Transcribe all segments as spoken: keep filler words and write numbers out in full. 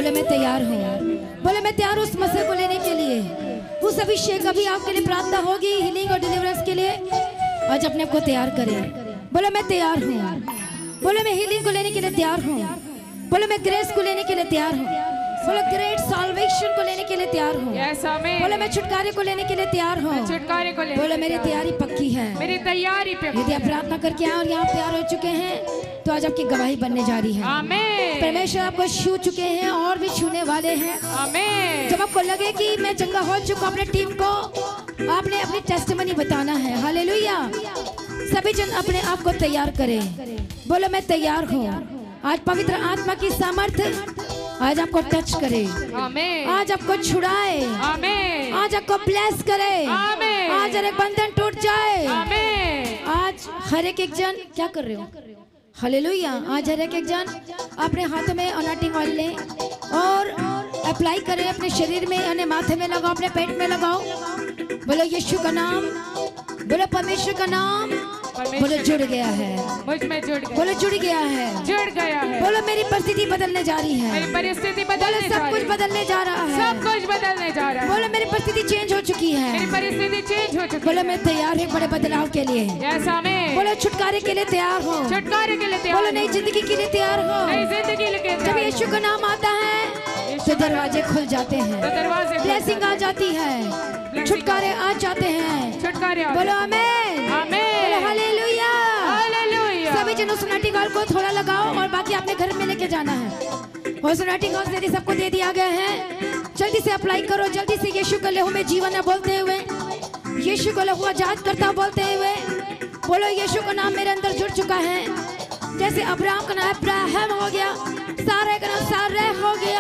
बोले मैं तैयार हूँ, बोले मैं तैयार हूँ उस मसीह को लेने के लिए। उस अभिषेक अभी आपके लिए प्रार्थना होगी हीलिंग और डिलीवरेंस के लिए। आज अपने आप को तैयार करें। बोले मैं तैयार हूँ, बोले मैं हीलिंग को लेने के लिए तैयार हूँ, बोले मैं ग्रेस को लेने के लिए तैयार हूँ, बोले ग्रेट साल्वेशन को लेने के लिए तैयार हूँ, yes, बोले मैं छुटकारे को लेने के लिए तैयार हूँ, छुटकारे को लेने बोले मेरी तैयारी पक्की है, मेरी तैयारी पे। यदि आप प्रार्थना करके आए और यहाँ तैयार हो चुके हैं तो आज आपकी गवाही बनने जा रही है। आमीन। परमेश्वर आपको छू चुके हैं और भी छूने वाले हैं। आमीन। जब आपको लगे कि मैं चंगा हो चुका, अपने टीम को आपने अपनी टेस्टिमनी बताना है। हालेलुया। सभी जन अपने आप को तैयार करें। बोलो मैं तैयार हूँ। आज पवित्र आत्मा की सामर्थ्य आज आपको टच करे, आमीन। आज आपको छुड़ाए, आमीन। आज आपको ब्लेस करे, आमीन। आज हर एक बंधन टूट जाए। आमीन। आज हर एक एक जन क्या कर रहे हो? हालेलुया। आज हर एक एक जन अपने हाथों में अनॉइंटिंग ऑयल लें और अप्लाई करें अपने शरीर में, यानी माथे में लगाओ, अपने पेट में लगाओ। बोलो यीशु का नाम, बोलो परमेश्वर का नाम, बोलो जुड़ गया है, मुझ में जुड़ गया, बोलो जुड़ गया है, जुड़ गया है। बोलो मेरी परिस्थिति बदलने जा रही है, मेरी परिस्थिति बदलने जा रही है, सब कुछ बदलने जा रहा है, सब कुछ बदलने जा रहा है। बोलो मेरी परिस्थिति चेंज हो चुकी है, मेरी परिस्थिति चेंज हो चुकी है। बोलो मैं तैयार हूँ बड़े बदलाव के लिए। यस आमीन। बोलो छुटकारे के लिए तैयार हो, छुटकारे के लिए तैयार। बोलो नई जिंदगी के लिए तैयार हो। नई जिंदगी लेके जब यीशु का नाम आता है तो दरवाजे खुल जाते हैं, तो दरवाजे ब्लेसिंग आ जाती है, छुटकारे आ जाते हैं। छुटकारे आ बोलो आमीन, आमीन। Hallelujah, hallelujah. सभी जन उस नाइटिंग ऑयल को थोड़ा लगाओ और बाकी अपने घर में लेके जाना है। और उस नाइटिंग ऑयल यदि सबको दे दिया गया है, जल्दी से अप्लाई करो, जल्दी से यीशु के लहू में जीवन है बोलते हुए, यीशु को लहू आजाद करता बोलते हुए। बोलो यीशु का नाम मेरे अंदर जुड़ चुका है। जैसे अब्राहम का नाम अब्राहम हो गया, सारे का नाम सारे हो गया,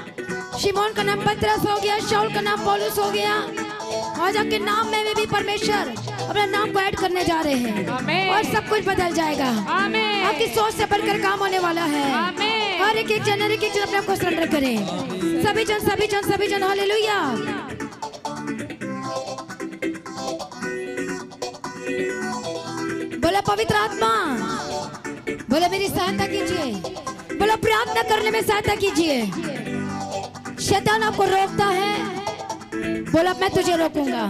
शिमोन का नाम पतरस हो गया, शाऊल का नाम पौलुस हो गया। आज आपके नाम में भी परमेश्वर अपना नाम को ऐड करने जा रहे हैं और सब कुछ बदल जाएगा। आमीन। आपकी सोच से बढ़कर काम होने वाला है। आमीन। हर एक एक जन, हर एक एक जन अपने आप को सरेंडर करें। सभी जन सभी जन सभी जन हालेलुया। बोला पवित्र आत्मा, बोला मेरी सहायता कीजिए, बोला प्रार्थना करने में सहायता कीजिए। शैतान आपको रोकता है, बोला मैं तुझे रोकूंगा,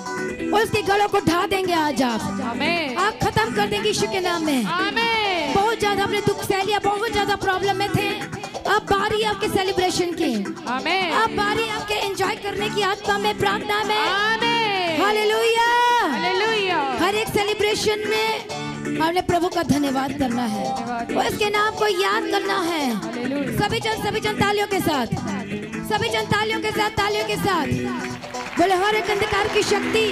उसके गलों को ढा देंगे आज आप। आमीन। आप खत्म कर देंगे यीशु के नाम में। आमीन। बहुत ज्यादा अपने दुख सहलिया, बहुत ज्यादा प्रॉब्लम में थे, अब बारी आपके सेलिब्रेशन की, आमीन। अब बारी आपके एंजॉय करने की, आत्मा में, प्रार्थना में। आमीन। Hallelujah, hallelujah. हर एक सेलिब्रेशन में हमने प्रभु का धन्यवाद करना है और इसके नाम को याद करना है। सभी जन सभी जन तालियों के साथ, सभी जन तालियों के साथ, तालियों के साथ बोलो हर एक अंधकार की शक्ति,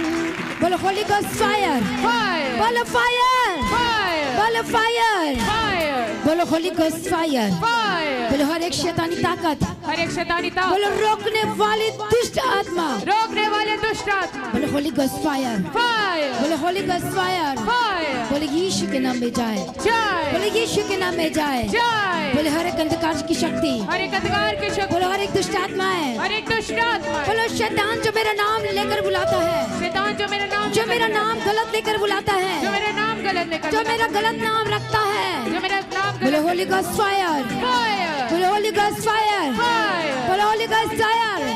बोलो होली गोस्ट फायर, बोलो फायर, बोलो फायर, बोलो होली गोस्ट फायर, बोलो हर एक शैतानी ताकत, हर एक शैतानी ताकत, बोलो रोकने वाली दुष्ट आत्मा, रोकने वाले दुष्ट आत्मा, बोलो होली गोस्ट फायर, बोलो होली गोस्ट फायर, बोलो यीशु के नाम में जाए, बोलो यीशु के नाम में जाए, बोलो हर एक अंधकार की शक्ति, हर एक अंधकार की शक्ति, बोलो हर एक दुष्ट आत्मा है, हर एक दुष्ट आत्मा, बोलो शैतान जो मेरा नाम लेकर बुलाता है, शैतान जो मेरा नाम जो मेरा नाम गलत लेकर बुलाता है, जो मेरा नाम गलत लेकर, जो मेरा गलत नाम रखता है, जो मेरा नाम बोलो होली गोस्ट फायर, बोलो होली गोस्ट फायर, बोलो होली गोस्ट फायर।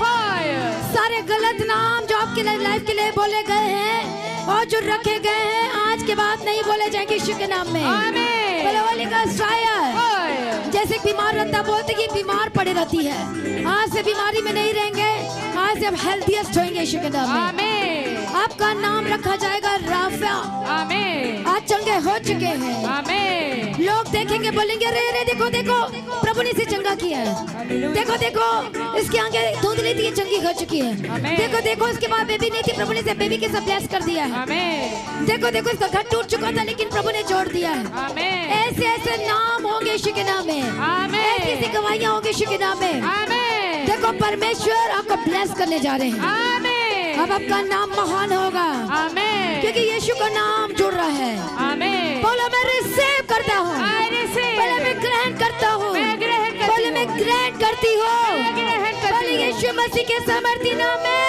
सारे गलत नाम जो आपके लाइफ के लिए बोले गए हैं और जो रखे गए हैं आज के बाद नहीं बोले जाएंगे यीशु के नाम में। आमीन। बोलो होली गोस्ट फायर। जैसे बीमार रहता बोलते कि बीमार पड़े रहती है, आज से बीमारी में नहीं रहेंगे, आज से अब हेल्थीएस्ट होंगे यीशु के नाम में। आमीन। आपका नाम रखा जाएगा राफा। आमीन। आज चंगे हो चुके हैं। आमीन। लोग देखेंगे बोलेंगे रे रे देखो देखो प्रभु ने इसे चंगा किया है, देखो देखो इसके आगे धुंधली थी चंगी हो चुकी है, देखो देखो इसके बाद बेबी नहीं थी प्रभु ने इसे बेबी के साथ ब्लेस कर दिया है, आमीन। देखो देखो इसका घर टूट चुका था लेकिन प्रभु ने जोड़ दिया है। आमीन। ऐसे ऐसे नाम होंगे यीशु के नाम में, आमीन। ऐसी ऐसी गवाहियां होंगी यीशु के नाम में। आमीन। देखो परमेश्वर आपको ब्लेस करने जा रहे हैं। आमीन। अब आपका नाम महान होगा, आमीन। क्योंकि यीशु का नाम जुड़ रहा है। आमीन। बोलो मैं रिसीव करता हूँ, I receive। बोलो मैं ग्रहण करता हूँ, मैं ग्रहण करती बोलो मैं हूँ। ग्रहण करती हूँ, मैं ग्रहण करती बोलो हूँ। यीशु मसीह के सामर्थी नाम में।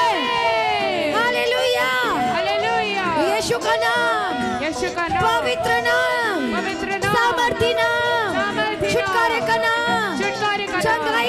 Hallelujah, hallelujah. यीशु का नाम, यीशु का नाम, पवित्र नाम, पवित्र नाम, सामर्थी नाम, सामर्थी नाम, छुटकारे का नाम, छुटकारे का नाम, चंगाई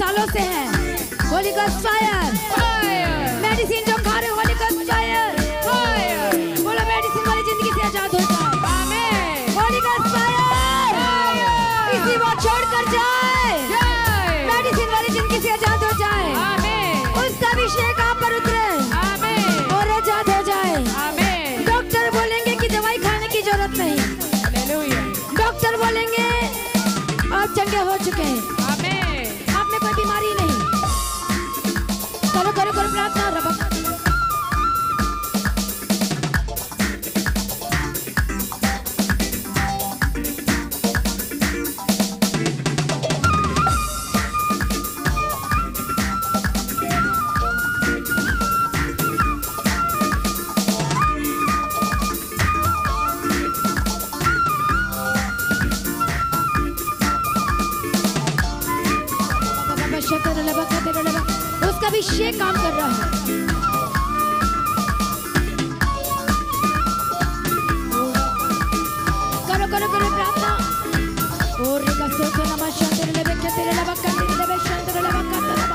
सालों से हैं, होली गॉस्ट फायर। मेडिसिन जो खा रहे हो, होली गॉस्ट फायर। बोलो मेडिसिन वाली जिंदगी से आजाद हो जाए। Holy ghost fire. किसी वो छोड़ कर जाए, मेडिसिन वाली जिंदगी से आजाद हो जाए। उसका अभिषेक आप पर उतरे और आजाद हो जाए। डॉक्टर बोलेंगे कि दवाई खाने की जरूरत नहीं, डॉक्टर बोलेंगे आप चंगे हो चुके हैं, आप में कोई बीमारी नहीं। करो करो करो प्रार्थना। रब उसका अभिषेक काम कर रहा है। करो करो करो प्रार्थना। और का सोचो नमः शांति लेवे के तेरे लबा कर तेरे लेवे शांति लेवा कर लबा।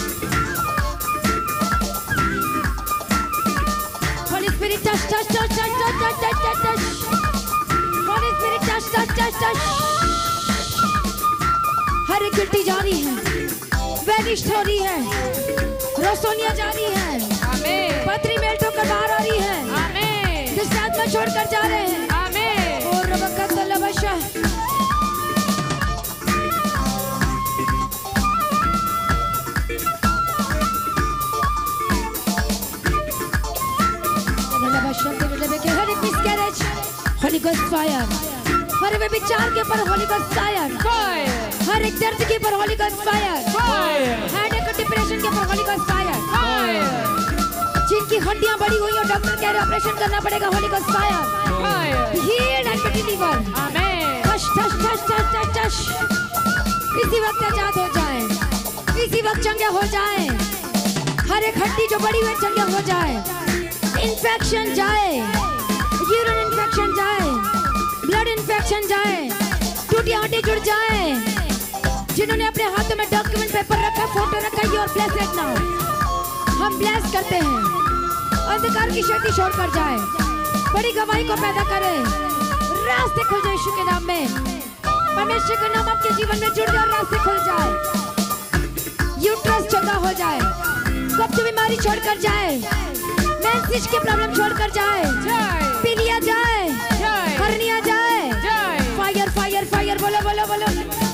Holy spirit touch touch touch touch touch touch touch. Holy spirit touch touch touch touch. हर एक गिल्टी जा रही है, वेनिश हो रही है, रोशनिया जा रही है, पथरी मेल्ट होकर बाहर आ रही है, जिससे आत्मा छोड़कर जा रहे हैं। और रबकत लबशा हर एक मिसकैरेज होली गॉस्ट फायर। हर एक विचार के ऊपर होली गॉस्ट फायर। हर एक दर्द के ऊपर होली गॉस्ट फायर। हेडेक और डिप्रेशन के ऊपर होली गॉस्ट फायर। जिनकी हड्डियां बड़ी हुई और डॉक्टर कह रहे ऑपरेशन करना पड़ेगा, holy ghost fire. Heal and deliver. Touch touch touch touch touch touch. इसी वक्त आजाद हो जाए, इसी वक्त चंगे हो जाए। हर एक हड्डी जो बड़ी हुई चंगे हो जाए। इन्फेक्शन जाए, यूरिन इन्फेक्शन जाए, ब्लड इन्फेक्शन जाए, टूटी हड्डी जुड़ जाए। जिन्होंने अपने हाथों में डॉक्यूमेंट पेपर रखा, फोटो रखा, यू आर ब्लेस्ड नाउ। हम ब्लेस करते हैं। अंधकार की शक्ति छोड़कर जाए, बड़ी गवाही को पैदा करे, रास्ते खुल जाए यीशु के नाम में। परमेश्वर का नाम आपके जीवन में जुड़ जाए और रास्ते खुल जाए। यूट्रस चंगा हो जाए, कब्ज बीमारी छोड़कर जाए, मेंसेस की प्रॉब्लम छोड़कर जाए, पीलिया जाए, हर्निया जाए। फायर फायर फायर बोलो बोलो बोलो।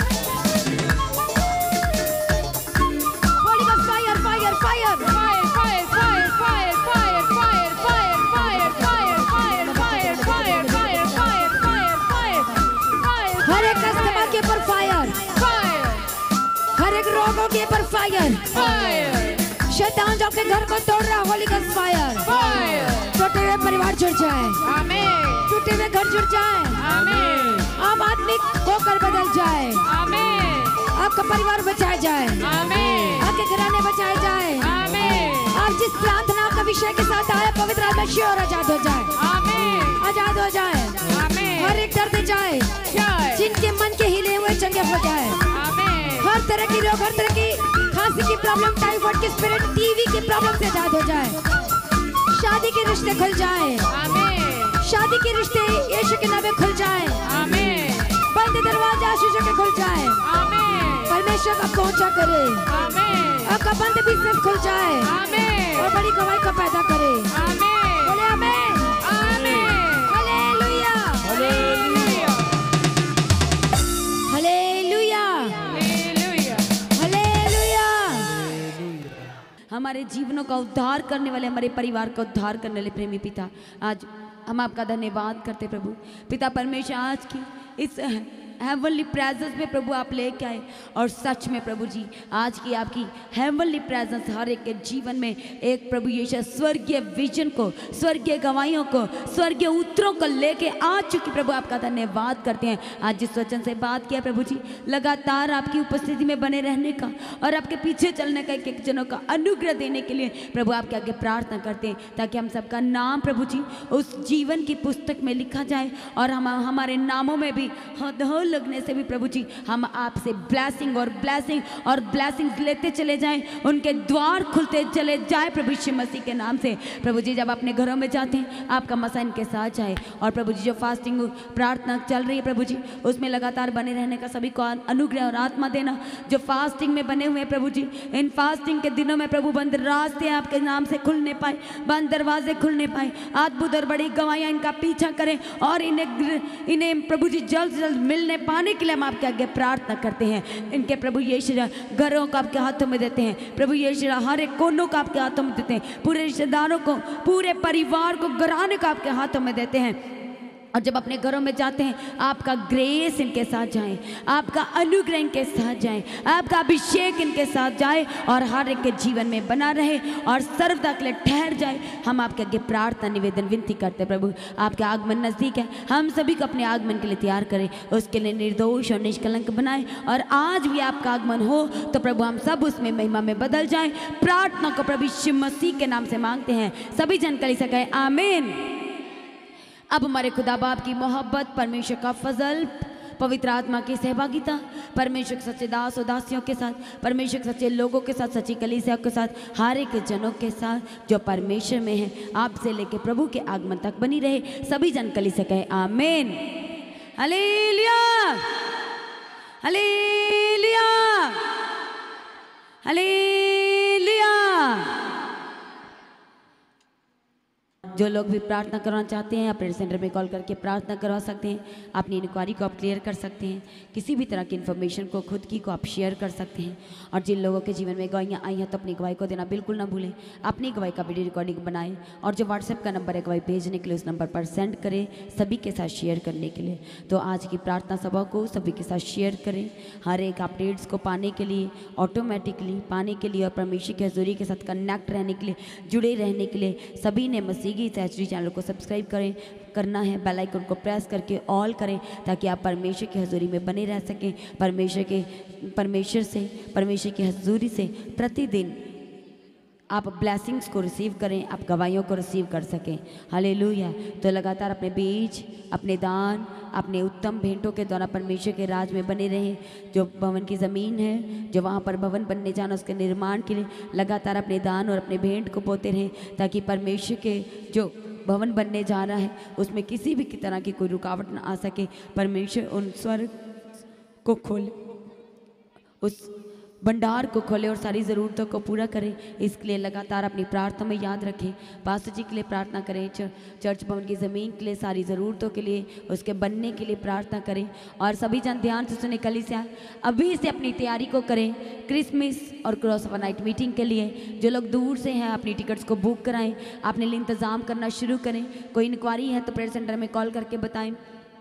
Holy ghost fire fire fire fire fire fire fire fire fire fire fire fire fire fire fire fire fire fire fire. हर एक कस्टमर के ऊपर फायर फायर। हर एक रोगों के ऊपर फायर फायर। शैतान जो आपके घर को तोड़ रहा, होली गॉस्ट फायर फायर। टूटे हुए परिवार जुड़ जाए, आमीन। टूटे हुए घर जुड़ जाए, आमीन। आप आदमी होकर बदल जाए, आमीन। आपका परिवार बचाया जाए, आमीन। आपके घराने बचाए जाए, आमीन। आप जिस प्रार्थना का विषय के साथ आए, पवित्र आत्मा से और आजाद हो जाए, आमीन। आजाद हो जाए, आमीन। हर एक दर्द जाए, जिनके मन के हिले हुए चंगे हो जाए, आमीन। हर तरह की रोग, हर तरह की खांसी की प्रॉब्लम, टाइफाइड की स्पिरिट, टीवी की प्रॉब्लम से आजाद हो जाए। शादी के रिश्ते खुल जाए, आमीन। शादी के रिश्ते यीशु के नाम में खुल जाए, आमीन। बंद दरवाजा यीशु के खुल जाए, आमीन। परमेश्वर का पहुंचा करे, आमीन। आपका बंद बिजनेस खुल जाए, आमीन। और बड़ी गवाही को पैदा करे, आमीन। बोले आमीन आमीन। Hallelujah hallelujah hallelujah hallelujah. हमारे जीवनों का उद्धार करने वाले, हमारे परिवार का उद्धार करने वाले प्रेमी पिता, आज हम आपका धन्यवाद करते प्रभु। पिता परमेश्वर, आज की इस हेवनली प्रेजेंस में प्रभु आप लेके आए, और सच में प्रभु जी आज की आपकी हेवनली प्रेजेंस हर एक के जीवन में एक प्रभु यीशु स्वर्गीय विजन को, स्वर्गीय गवाहियों को, स्वर्गीय उत्तरों को लेके आ चुकी प्रभु, आपका धन्यवाद करते हैं। आज जिस वचन से बात किया प्रभु जी, लगातार आपकी उपस्थिति में बने रहने का और आपके पीछे चलने का, एक एक जनों का अनुग्रह देने के लिए प्रभु आपके आगे प्रार्थना करते हैं, ताकि हम सबका नाम प्रभु जी उस जीवन की पुस्तक में लिखा जाए और हम हमारे नामों में भी लगने से भी प्रभु जी हम आपसे ब्लेसिंग और ब्लेसिंग और ब्लेसिंग लेते चले जाएं, उनके द्वार खुलते चले जाए प्रभु यीशु मसीह के नाम से। प्रभु जी जब अपने घरों में जाते हैं आपका मसा इनके साथ जाए। और प्रभु जी जो फास्टिंग प्रार्थना चल रही है प्रभु जी उसमें लगातार बने रहने का सभी को अनुग्रह और आत्मा देना। जो फास्टिंग में बने हुए हैं प्रभु जी इन फास्टिंग के दिनों में प्रभु बंद रास्ते आपके नाम से खुलने पाए, बंद दरवाजे खुलने पाए, अद्भुत और बड़ी गवाहियां इनका पीछा करें और इन्हें इन्हें प्रभु जी जल्द से जल्द मिलने पाने के लिए हम आपके आगे प्रार्थना करते हैं। इनके प्रभु यीशु घरों को आपके हाथों में देते हैं, प्रभु यीशु हर एक कोनों को आपके हाथों में देते हैं, पूरे रिश्तेदारों को पूरे परिवार को घराने को आपके हाथों में देते हैं। और जब अपने घरों में जाते हैं आपका ग्रेस इनके साथ जाए, आपका अनुग्रह इनके साथ जाए, आपका अभिषेक इनके साथ जाए और हर एक के जीवन में बना रहे और सर्वदा के लिए ठहर जाए। हम आपके आगे प्रार्थना निवेदन विनती करते हैं प्रभु, आपके आगमन नज़दीक है, हम सभी को अपने आगमन के लिए तैयार करें, उसके लिए निर्दोष और निष्कलंक बनाए। और आज भी आपका आगमन हो तो प्रभु हम सब उसमें महिमा में बदल जाएं। प्रार्थना को प्रभु यीशु मसीह के नाम से मांगते हैं, सभी जन कलीसिया कहे आमीन। अब हमारे खुदा बाप की मोहब्बत, परमेश्वर का फजल, पवित्र आत्मा की सहभागिता, परमेश्वर के सच्चे दास और दासियों के साथ, परमेश्वर के सच्चे लोगों के साथ, सच्ची कलीसिया के साथ, हर एक जनों के साथ जो परमेश्वर में है आपसे लेके प्रभु के आगमन तक बनी रहे। सभी जन कलीसिया कहे आमीन। Hallelujah, hallelujah, hallelujah. जो लोग भी प्रार्थना करना चाहते हैं अपने सेंटर में कॉल करके प्रार्थना करवा सकते हैं, अपनी इंक्वायरी को आप क्लियर कर सकते हैं, किसी भी तरह की इन्फॉर्मेशन को खुद की को आप शेयर कर सकते हैं। और जिन लोगों के जीवन में गवाहियाँ आई हैं तो अपनी गवाही को देना बिल्कुल ना भूलें, अपनी गवाही का वीडियो रिकॉर्डिंग बनाएं और जो व्हाट्सएप का नंबर है गवाही भेजने के लिए उस नंबर पर सेंड करें सभी के साथ शेयर करने के लिए। तो आज की प्रार्थना सभा को सभी के साथ शेयर करें, हर एक अपडेट्स को पाने के लिए, ऑटोमेटिकली पाने के लिए और परमेश्वर की हजूरी के साथ कनेक्ट रहने के लिए, जुड़े रहने के लिए सभी ने मसीही एचडी चैनल को सब्सक्राइब करें करना है, बेल आइकन को प्रेस करके ऑल करें ताकि आप परमेश्वर की हजूरी में बने रह सकें। परमेश्वर के परमेश्वर से परमेश्वर की हजूरी से प्रतिदिन आप ब्लेसिंग्स को रिसीव करें, आप गवाहियों को रिसीव कर सकें। हालेलुया। तो लगातार अपने बीज, अपने दान, अपने उत्तम भेंटों के द्वारा परमेश्वर के राज में बने रहें। जो भवन की ज़मीन है, जो वहाँ पर भवन बनने जाना, उसके निर्माण के लिए लगातार अपने दान और अपने भेंट को बोते रहें ताकि परमेश्वर के जो भवन बनने जा रहा है उसमें किसी भी तरह की कोई रुकावट ना आ सके। परमेश्वर उन स्वर्ग को खोले, उस भंडार को खोले और सारी ज़रूरतों को पूरा करें। इसके लिए लगातार अपनी प्रार्थना में याद रखें, पास्टर जी के लिए प्रार्थना करें, चर्च भवन की ज़मीन के लिए, सारी ज़रूरतों के लिए, उसके बनने के लिए प्रार्थना करें। और सभी जन ध्यान से सुने, कलीसिया अभी से अपनी तैयारी को करें क्रिसमस और क्रॉस ओवर नाइट मीटिंग के लिए। जो लोग दूर से हैं अपनी टिकट्स को बुक कराएं, अपने लिए इंतज़ाम करना शुरू करें। कोई इंक्वायरी है तो प्रेयर सेंटर में कॉल करके बताएं।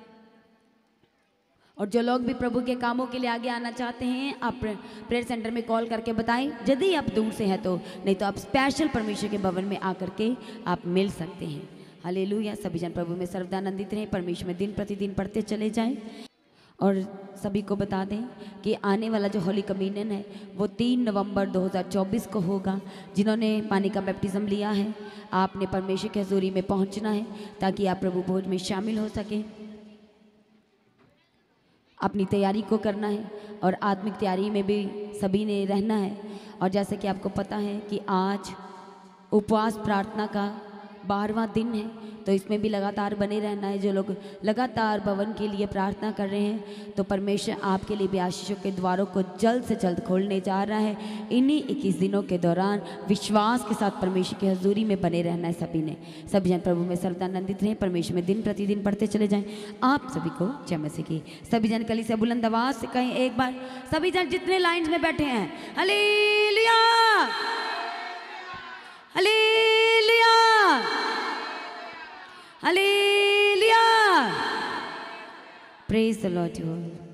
और जो लोग भी प्रभु के कामों के लिए आगे आना चाहते हैं आप प्रेयर सेंटर में कॉल करके बताएं, यदि आप दूर से हैं तो, नहीं तो आप स्पेशल परमेश्वर के भवन में आकर के आप मिल सकते हैं। हालेलुया। सभी जन प्रभु में सर्वदानंदित रहें, परमेश्वर में दिन प्रतिदिन पढ़ते चले जाएं। और सभी को बता दें कि आने वाला जो होली कम्युनियन है वो तीन नवंबर दो हज़ार चौबीस को होगा। जिन्होंने पानी का बैप्टिज्म लिया है आपने परमेश्वर की हजूरी में पहुँचना है ताकि आप प्रभु भोज में शामिल हो सकें। अपनी तैयारी को करना है और आत्मिक तैयारी में भी सभी ने रहना है। और जैसे कि आपको पता है कि आज उपवास प्रार्थना का बारहवां दिन है तो इसमें भी लगातार बने रहना है। जो लोग लगातार भवन के लिए प्रार्थना कर रहे हैं तो परमेश्वर आपके लिए भी आशीषों के द्वारों को जल्द से जल्द खोलने जा रहा है। इन्हीं इक्कीस दिनों के दौरान विश्वास के साथ परमेश्वर की हजूरी में बने रहना है सभी ने। सभी जन प्रभु में सर्वदानंदित रहें, परमेश्वर में दिन प्रतिदिन पढ़ते चले जाएं। आप सभी को जय मसीह की। सभी जन कलीसिया बुलंद आवाज से कहें एक बार, सभी जन जितने लाइन्स में बैठे हैं, hallelujah, hallelujah, hallelujah. Praise the Lord.